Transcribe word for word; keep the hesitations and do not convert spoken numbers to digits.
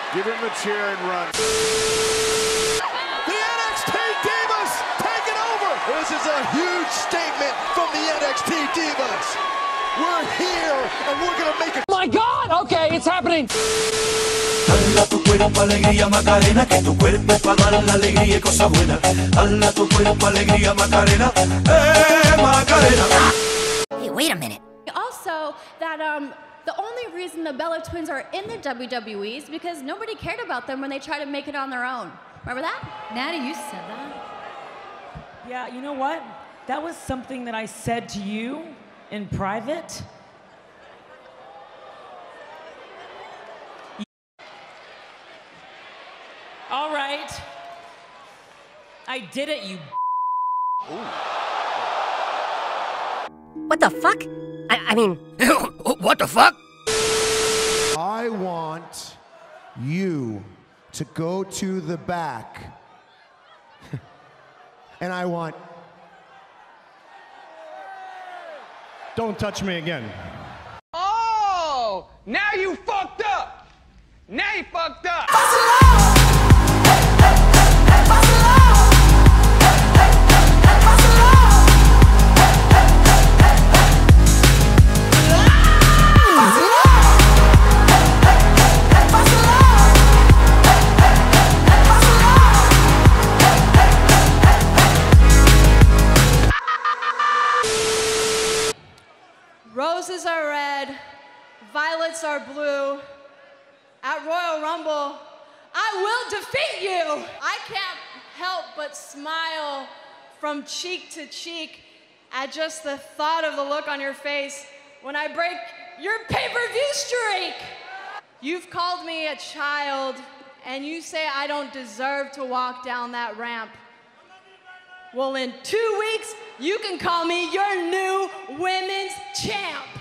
Give him the chair and run. The N X T Divas taking over. This is a huge statement from the N X T Divas. We're here and we're gonna make it. My God! Okay, it's happening. Hala tu cuerpo alegría Macarena, que tu cuerpo es para dar la alegría y cosas buenas. Hala tu cuerpo alegría Macarena, eh Macarena. Hey, wait a minute. Also, that um, the only reason the Bella Twins are in the W W E is because nobody cared about them when they tried to make it on their own. Remember that? Natty, you said that. Yeah, you know what? That was something that I said to you in private. All right. I did it, you. Ooh. What the fuck? I, I mean... What the fuck? I want you to go to the back. And I want... Don't touch me again. Oh! Now you fucked up! Now you fucked up! Roses are red, violets are blue. At Royal Rumble, I will defeat you! I can't help but smile from cheek to cheek at just the thought of the look on your face when I break your pay-per-view streak! You've called me a child, and you say I don't deserve to walk down that ramp. Well, in two weeks, you can call me your new women's champ.